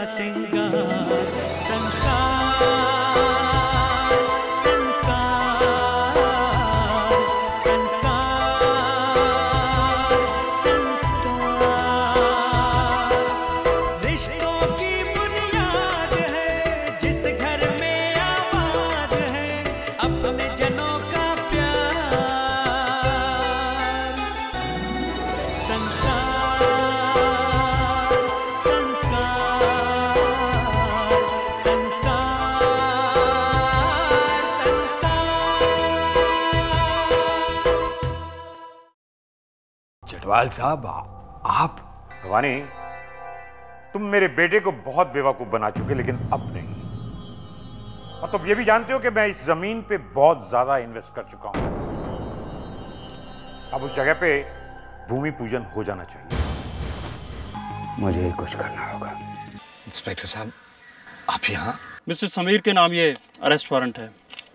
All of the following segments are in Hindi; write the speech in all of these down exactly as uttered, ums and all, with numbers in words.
सिंगार संस्कार संस्कार संस्कार संस्कार रिश्तों की बुनियाद है जिस घर में आबाद है अपने जनों का प्यार संस्कार जटवाल साहब, आप भवानी, तुम मेरे बेटे को बहुत बेवकूफ बना चुके, लेकिन अब नहीं। और तुम ये भी जानते हो कि मैं इस जमीन पे बहुत ज्यादा इन्वेस्ट कर चुका हूं। अब उस जगह पे भूमि पूजन हो जाना चाहिए। मुझे ही कुछ करना होगा। इंस्पेक्टर साहब, आप यहाँ? मिस्टर समीर के नाम ये अरेस्ट वारंट है।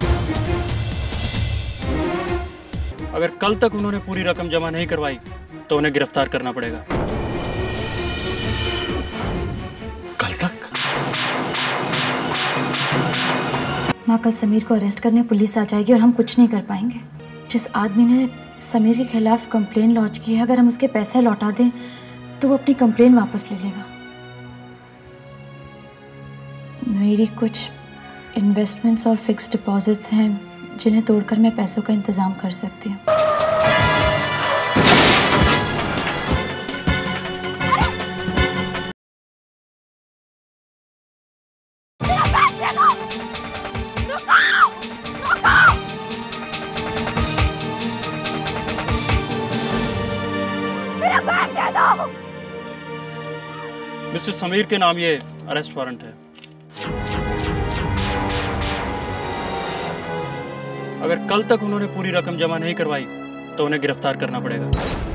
अगर कल तक उन्होंने पूरी रकम जमा नहीं करवाई तो उन्हें गिरफ्तार करना पड़ेगा। कल तक? माँ, कल समीर को अरेस्ट करने पुलिस आ जाएगी और हम कुछ नहीं कर पाएंगे। जिस आदमी ने समीर के खिलाफ कंप्लेन लॉन्च की है, अगर हम उसके पैसे लौटा दें तो वो अपनी कंप्लेन वापस ले लेगा। मेरी कुछ इन्वेस्टमेंट्स और फिक्स्ड डिपॉजिट्स हैं जिन्हें तोड़कर मैं पैसों का इंतजाम कर सकती हूँ। मिस्टर समीर के नाम ये अरेस्ट वारंट है। अगर कल तक उन्होंने पूरी रकम जमा नहीं करवाई तो उन्हें गिरफ्तार करना पड़ेगा।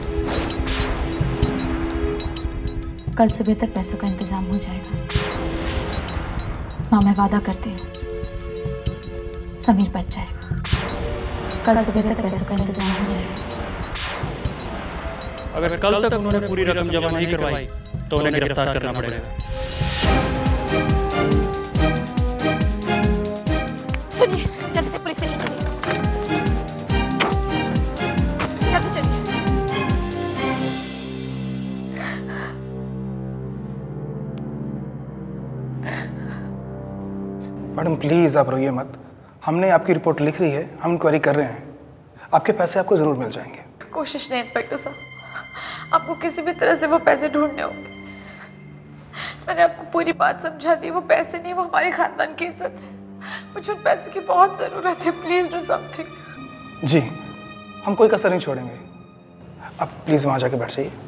कल सुबह तक पैसों का इंतजाम हो जाएगा। माँ, मैं वादा करती हूँ समीर बच जाएगा। कल सुबह तक पैसों का इंतजाम हो जाएगा। अगर कल तक उन्होंने पूरी रकम जमा नहीं करवाई तो उन्हें गिरफ्तार करना पड़ेगा। सुनिए, जल्दी से पुलिस स्टेशन चलिए। जल्दी चलिए। मैडम प्लीज आप रोइए मत। हमने आपकी रिपोर्ट लिख रही है, हम इंक्वायरी कर रहे हैं। आपके पैसे आपको जरूर मिल जाएंगे। कोशिश नहीं इंस्पेक्टर साहब, आपको किसी भी तरह से वो पैसे ढूंढने होंगे। मैंने आपको पूरी बात समझा दी। वो पैसे नहीं, वो हमारे खानदान की इज्जत है। मुझे उन पैसों की बहुत जरूरत है। Please do something. जी, हम कोई कसर नहीं छोड़ेंगे। आप प्लीज वहां जाके बैठ जाइए।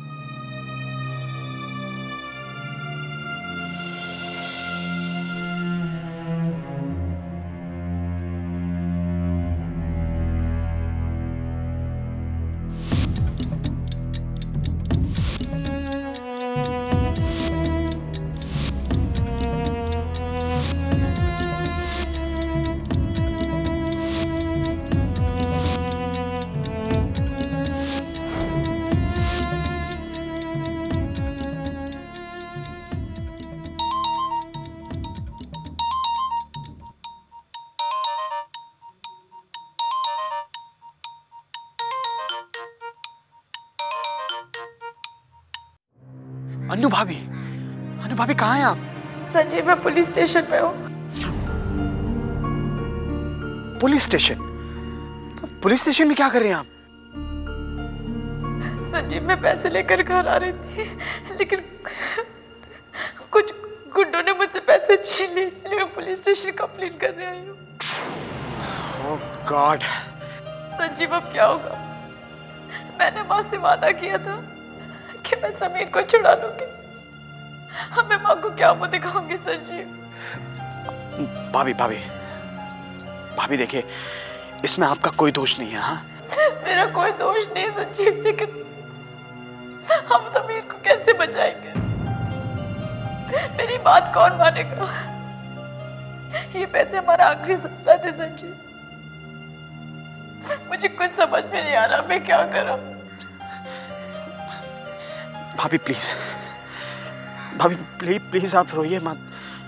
अनु भाभी, अनु भाभी कहाँ हैं आप? संजीव, मैं पुलिस स्टेशन में हूँ। Police station? तो पुलिस स्टेशन में क्या कर रहे हैं आप? संजीव, मैं पैसे लेकर घर आ रही थी, लेकिन कुछ गुंडों ने मुझसे पैसे छीन लिए, इसलिए मैं पुलिस स्टेशन कंप्लेंट करने आई हूँ। ओह गॉड। संजीव, अब क्या होगा? मैंने माँ से वादा किया था कि मैं समीर को छुड़ा लूंगी। अब मैं माँ को क्या मुंह दिखाऊंगी संजीव? भाभी भाभी भाभी देखिए, इसमें आपका कोई दोष नहीं है। हाँ, मेरा कोई दोष नहीं संजीव, लेकिन हम समीर को कैसे बचाएंगे? मेरी बात कौन मानेगा? ये पैसे हमारा आखिरी सपना थे संजीव। मुझे कुछ समझ में नहीं आ रहा, मैं क्या करूं? भाभी प्लीज, भाभी प्लीज प्लीज आप रोइए मत।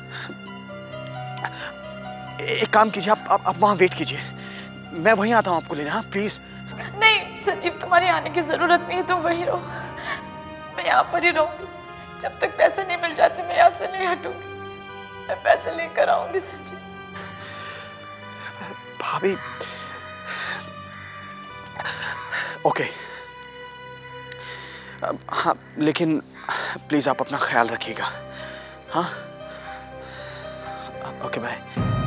एक काम कीजिए, आप आप, आप वहां वेट कीजिए, मैं वहीं आता हूं आपको लेने। हाँ प्लीज। नहीं संजीव, तुम्हारी आने की जरूरत नहीं है, तुम वहीं रहो, मैं यहाँ पर ही रहूंगी। जब तक पैसे नहीं मिल जाते मैं यहाँ से नहीं हटूंगी, मैं पैसे लेकर आऊंगी संजीव। भाभी ओके, हाँ लेकिन प्लीज आप अपना ख्याल रखिएगा। हाँ ओके बाय।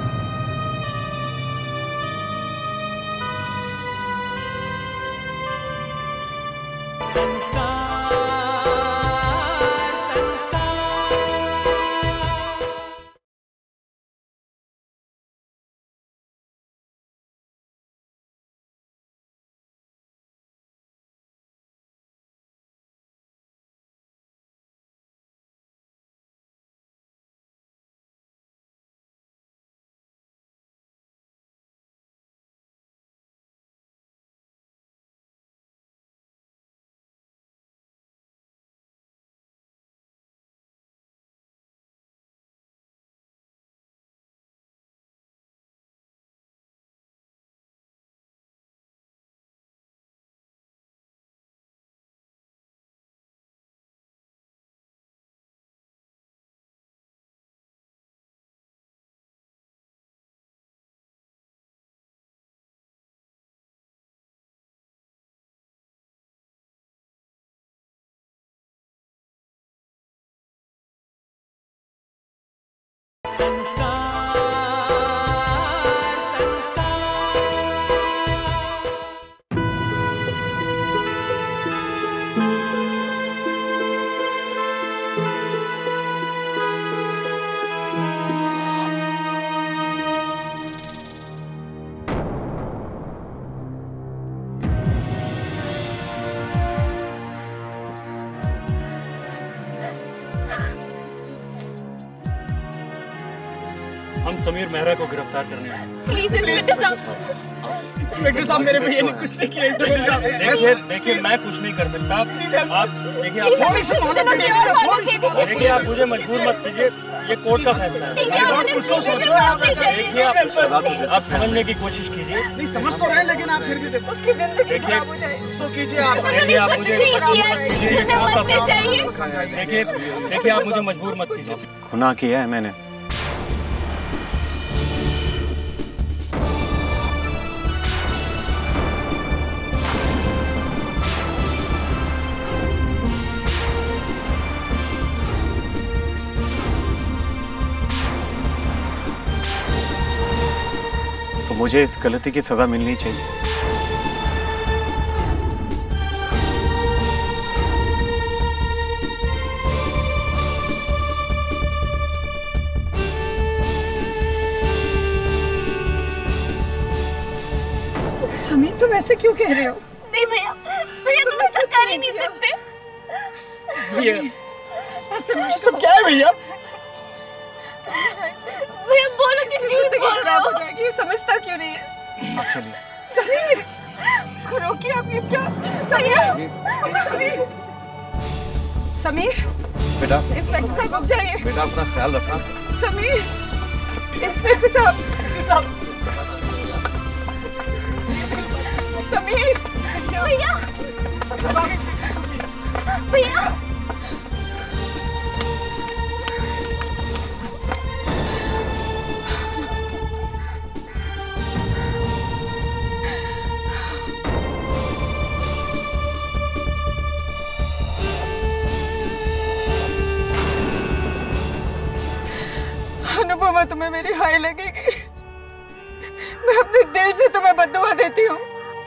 हम समीर मेहरा को गिरफ्तार करने आए। प्लीज इंस्पेक्टर साहब, इंस्पेक्टर साहब मेरे भैया ने कुछ नहीं किया। इंस्पेक्टर साहब देखिए देखिए मैं कुछ नहीं कर सकता। आप देखिए आप थोड़ी सी मोहलत दीजिए, थोड़ी सी मोहलत देखिए आप मुझे मजबूर मत कीजिए, ये कोर्ट का फैसला है। कुछ तो सोचो आप। देखिए आप आप समझने की कोशिश कीजिए। नहीं समझ तो रहे, लेकिन आप फिर भी देखो उसकी जिंदगी खराब हो जाए तो कीजिए आप। देखिए आप मुझे मजबूर मत कीजिए, ये कोर्ट का फैसला है। देखिए देखिए आप मुझे मजबूर मत कीजिए। गुनाह किया है मैंने, तो मुझे इस गलती की सजा मिलनी चाहिए। समीर तुम ऐसे क्यों कह रहे हो? नहीं भैया, भैया तुम ऐसा कर ही नहीं सकते। ऐसे सब क्या है भैया? भैया बोलो कि झूठ बोल रहे खराब हो। हो जाएगी, ये समझता क्यों नहीं है? आप चलिए। समीर इसको रोकिए, आपने क्या? समीर समीर समीर बेटा इंस्पेक्टर साहब रुक जाइए। बेटा अपना ख्याल रखना। समीर इंस्पेक्टर साहब समीर भैया भैया अनुपमा तुम्हें मेरी हाय लगेगी, मैं अपने दिल से तुम्हें बद्दुआ देती हूँ।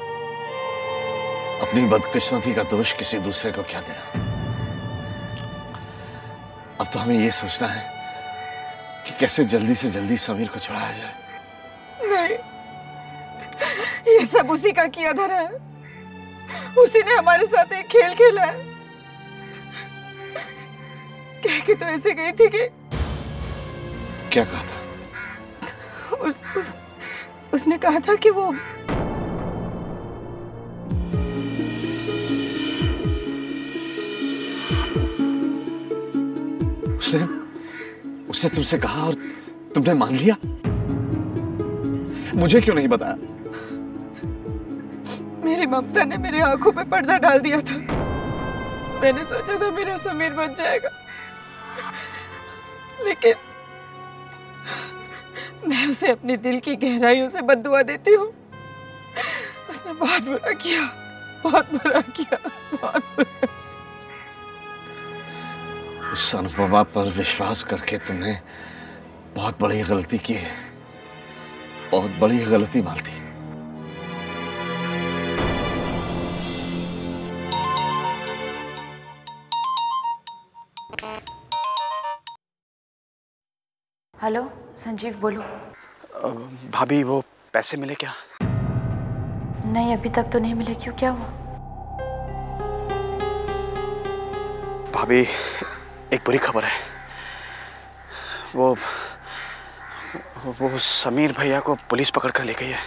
अपनी बदकिस्मती का दोष किसी दूसरे को क्या देना। अब तो हमें यह सोचना है कि कैसे जल्दी से जल्दी समीर को छुड़ाया जाए। नहीं, ये सब उसी का किया धरा है, उसी ने हमारे साथ एक खेल खेला है। कह के तो ऐसे गई थी कि क्या कहा था? उस, उस, उसने कहा था कि वो उसने उसने तुमसे कहा और तुमने मान लिया? मुझे क्यों नहीं बताया? मेरी ममता ने मेरी आंखों पे पर्दा डाल दिया था। मैंने सोचा था मेरा समीर बच जाएगा, लेकिन मैं उसे अपने दिल की गहराइयों से बद्दुआ देती हूँ। उसने बहुत बुरा किया, बहुत बुरा किया, बहुत बुरा। उस अनुपमा पर विश्वास करके तुमने बहुत बड़ी गलती की है, बहुत बड़ी गलती मालती। हेलो संजीव, बोलो। भाभी वो पैसे मिले क्या? नहीं, अभी तक तो नहीं मिले। क्यों, क्या हुआ? भाभी एक बुरी खबर है। वो वो समीर भैया को पुलिस पकड़ कर ले गई है।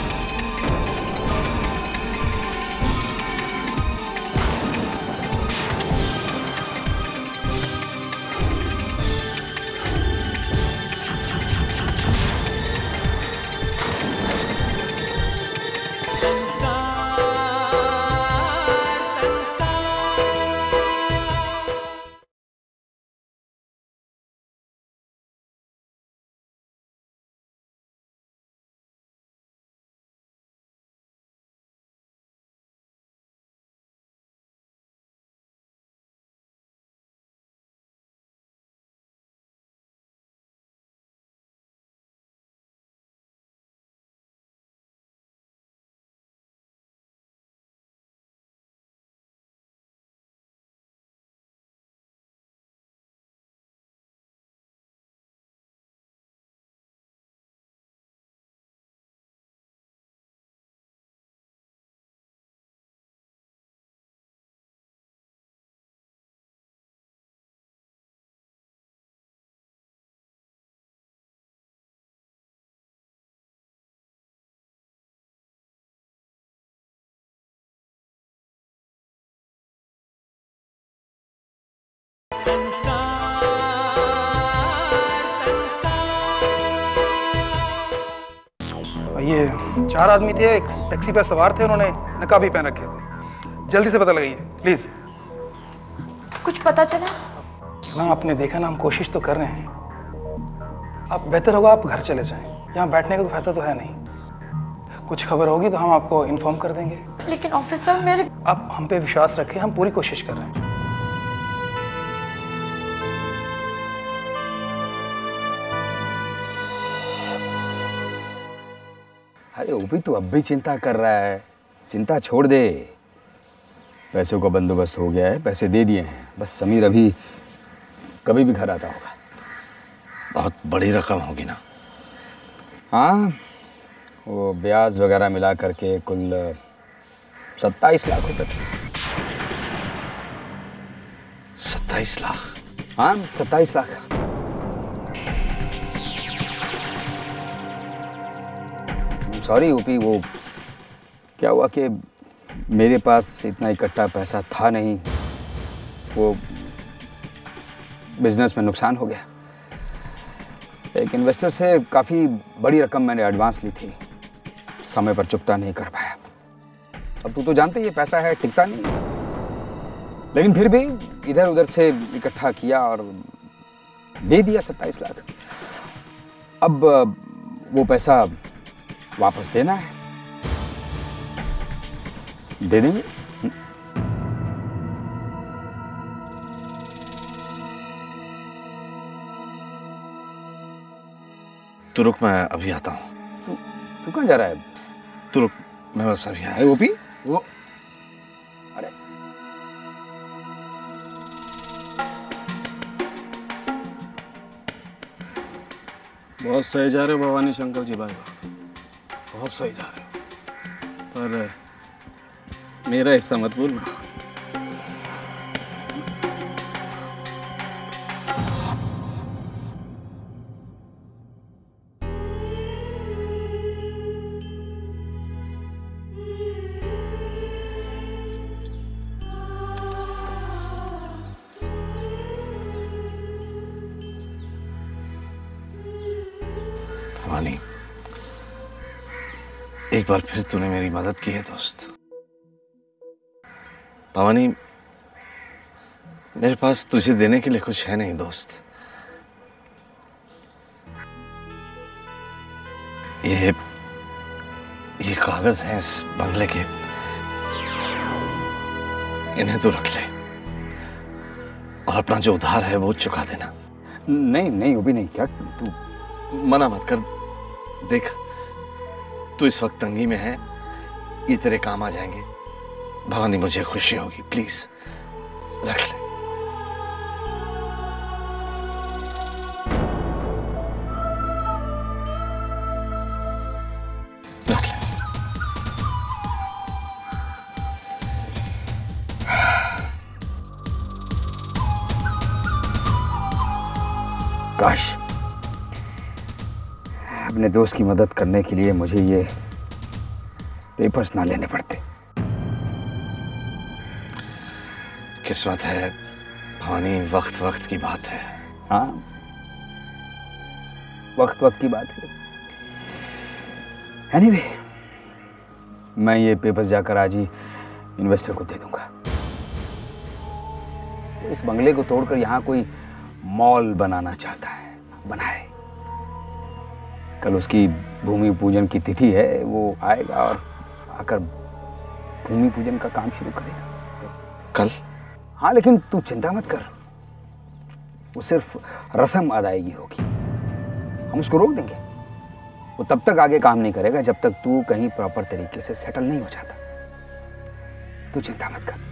ये चार आदमी थे, एक टैक्सी पे सवार थे, उन्होंने नकाब भी पहन रखे थे। जल्दी से पता लगाइए प्लीज। कुछ पता चला? ना आपने देखा ना, हम कोशिश तो कर रहे हैं। आप बेहतर होगा आप घर चले जाएं, यहाँ बैठने का कोई फायदा तो है नहीं। कुछ खबर होगी तो हम आपको इन्फॉर्म कर देंगे। लेकिन ऑफिसर मेरे, आप हम पे विश्वास रखें, हम पूरी कोशिश कर रहे हैं। अरे ओपी तू अब भी चिंता कर रहा है, चिंता छोड़ दे। पैसों का बंदोबस्त हो गया है, पैसे दे दिए हैं, बस समीर अभी कभी भी घर आता होगा। बहुत बड़ी रकम होगी ना? हाँ, वो ब्याज वगैरह मिला करके कुल सत्ताईस लाख रुपए। सत्ताईस लाख? हाँ, सत्ताईस लाख। सॉरी ऊपी, वो क्या हुआ कि मेरे पास इतना इकट्ठा पैसा था नहीं, वो बिजनेस में नुकसान हो गया। एक इन्वेस्टर से काफ़ी बड़ी रकम मैंने एडवांस ली थी, समय पर चुकता नहीं कर पाया। अब तू तो जानते ही पैसा है, टिकता नहीं, लेकिन फिर भी इधर उधर से इकट्ठा किया और दे दिया सत्ताईस लाख। अब वो पैसा वापस देना है, दे देंगे। तू रुक, मैं अभी आता हूँ। तू तू कहाँ जा रहा है? तू रुक, मैं बस अभी आया। ओपी वो अरे बहुत सही जा रहे हो भवानी शंकर जी भाई, बहुत सही जा रहे हो, पर मेरा हिस्सा मत भूलना। भवानी, एक बार फिर तूने मेरी मदद की है दोस्त। भवानी, मेरे पास तुझे देने के लिए कुछ है नहीं दोस्त। ये ये कागज हैं इस बंगले के, इन्हें तू रख ले और अपना जो उधार है वो चुका देना। नहीं नहीं, वो भी नहीं। क्या तू मना मत कर। देख, तू इस वक्त तंगी में है, ये तेरे काम आ जाएंगे। भवानी, मुझे खुशी होगी, प्लीज रख ले। रख ले। काश अपने दोस्त की मदद करने के लिए मुझे ये पेपर्स ना लेने पड़ते। किस्मत है भवानी, वक्त वक्त की बात है। हाँ, वक्त वक्त की बात है। एनीवे, मैं ये पेपर्स जाकर आज ही इन्वेस्टर को दे दूंगा। इस बंगले को तोड़कर यहाँ कोई मॉल बनाना चाहता है, बनाए। कल उसकी भूमि पूजन की तिथि है, वो आएगा और आकर भूमि पूजन का काम शुरू करेगा। कल? हाँ, लेकिन तू चिंता मत कर, वो सिर्फ रस्म अदायगी होगी, हम उसको रोक देंगे। वो तब तक आगे काम नहीं करेगा जब तक तू कहीं प्रॉपर तरीके से सेटल नहीं हो जाता। तू चिंता मत कर।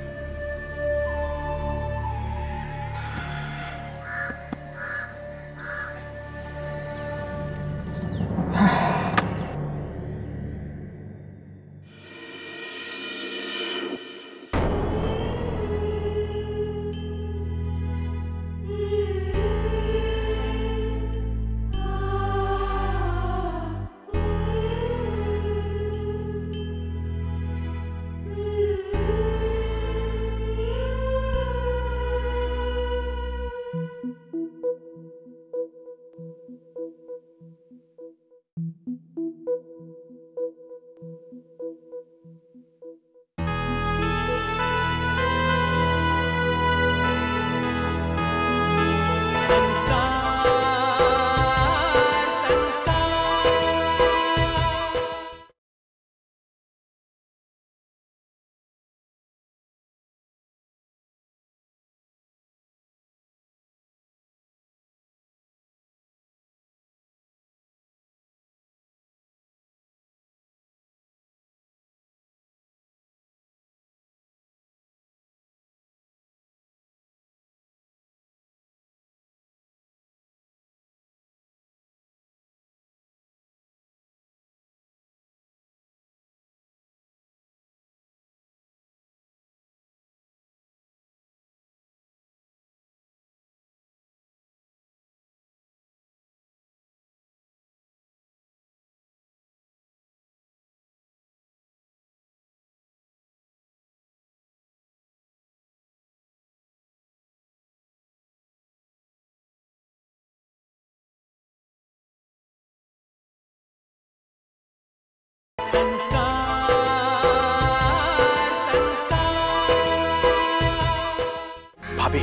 भाभी,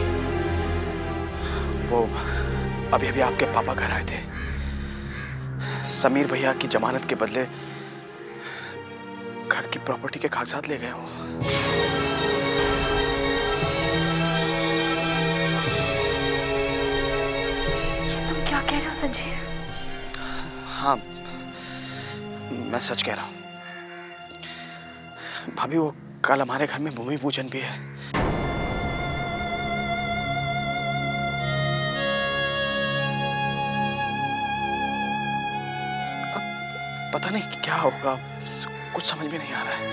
वो अभी अभी आपके पापा घर आए थे। समीर भैया की जमानत के बदले घर की प्रॉपर्टी के कागजात ले गए हो। ये तुम क्या कह रहे हो संजीव? हाँ, मैं सच कह रहा हूँ भाभी। वो कल हमारे घर में भूमि पूजन भी है। अब पता नहीं क्या होगा, कुछ समझ में नहीं आ रहा है।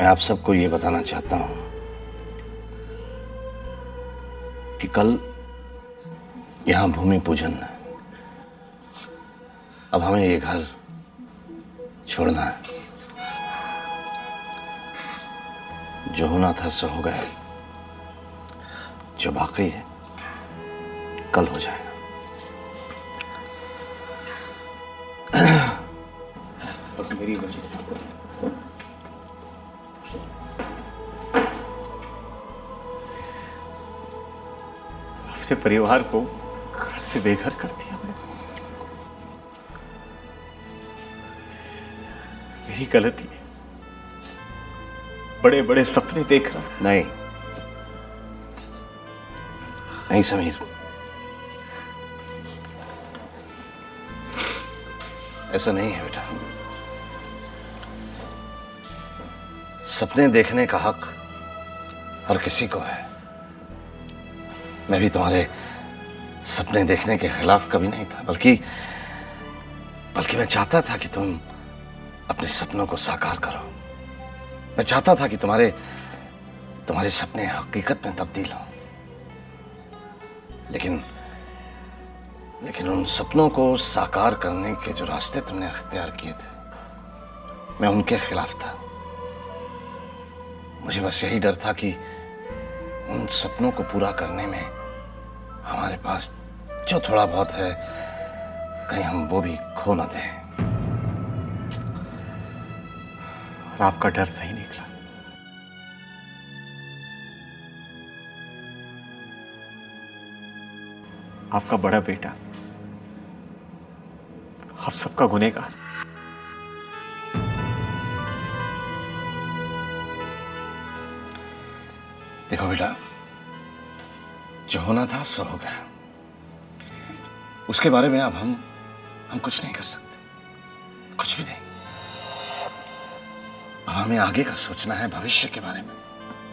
मैं आप सबको ये बताना चाहता हूं कि कल यहां भूमि पूजन है। अब हमें ये घर छोड़ना है। जो होना था सो हो गया, जो बाकी है कल हो जाएगा। सब मेरी वजह से। अपने परिवार को घर से बेघर कर दिया मैंने। मेरी गलती है। बड़े बड़े सपने देख रहा। नहीं नहीं समीर, ऐसा नहीं है बेटा। सपने देखने का हक हर किसी को है। मैं भी तुम्हारे सपने देखने के खिलाफ कभी नहीं था, बल्कि बल्कि मैं चाहता था कि तुम अपने सपनों को साकार करो। मैं चाहता था कि तुम्हारे तुम्हारे सपने हकीकत में तब्दील हों। लेकिन लेकिन उन सपनों को साकार करने के जो रास्ते तुमने अख्तियार किए थे, मैं उनके खिलाफ था। मुझे बस यही डर था कि उन सपनों को पूरा करने में हमारे पास जो थोड़ा बहुत है, कहीं हम वो भी खो न दें। और आपका डर सही निकला। आपका बड़ा बेटा आप सबका गुनहगार। देखो बेटा, जो होना था सो हो गया। उसके बारे में अब हम हम कुछ नहीं कर सकते, कुछ भी नहीं। अब हमें आगे का सोचना है, भविष्य के बारे में।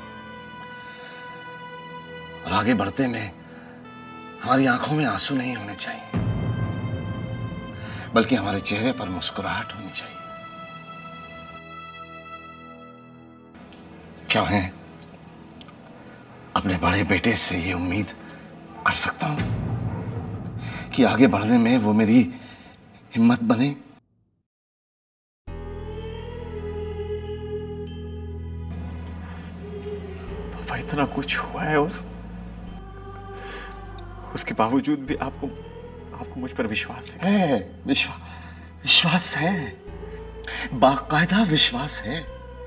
और आगे बढ़ते में हमारी आंखों में आंसू नहीं होने चाहिए, बल्कि हमारे चेहरे पर मुस्कुराहट होनी चाहिए। क्या मैं अपने बड़े बेटे से ये उम्मीद कर सकता हूं कि आगे बढ़ने में वो मेरी हिम्मत बने? पापा, इतना कुछ हुआ है और उसके बावजूद भी आपको आपको मुझ पर विश्वास है? है विश्वास, विश्वास है, बाकायदा विश्वास है।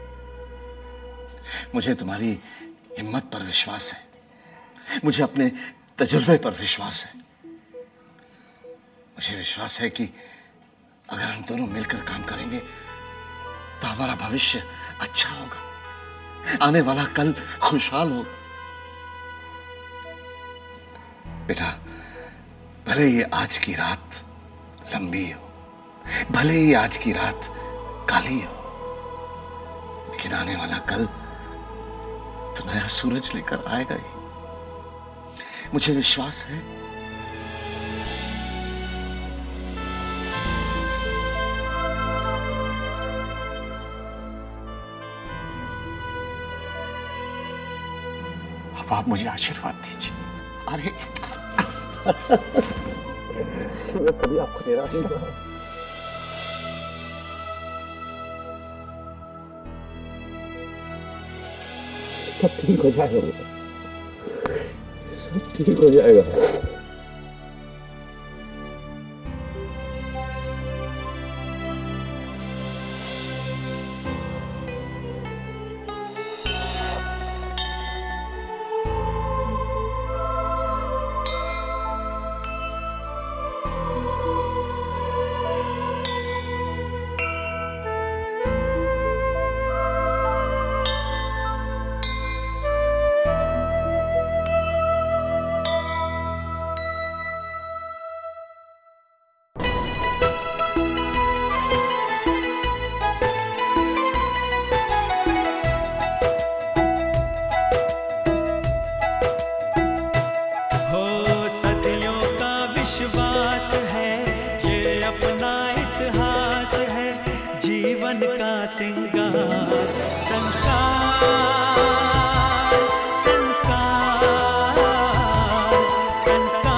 मुझे तुम्हारी हिम्मत पर विश्वास है, मुझे अपने तजुर्बे पर विश्वास है। मुझे विश्वास है कि अगर हम दोनों मिलकर काम करेंगे तो हमारा भविष्य अच्छा होगा, आने वाला कल खुशहाल होगा। बेटा, भले ये आज की रात लंबी हो, भले ही आज की रात काली हो, लेकिन आने वाला कल तो नया सूरज लेकर आएगा ही। मुझे विश्वास है। अब आप मुझे आशीर्वाद दीजिए। अरे मैं कभी आपको निराश नहीं करूंगा। सब ठीक हो जाएगा, सब ठीक हो जाएगा। संस्कार।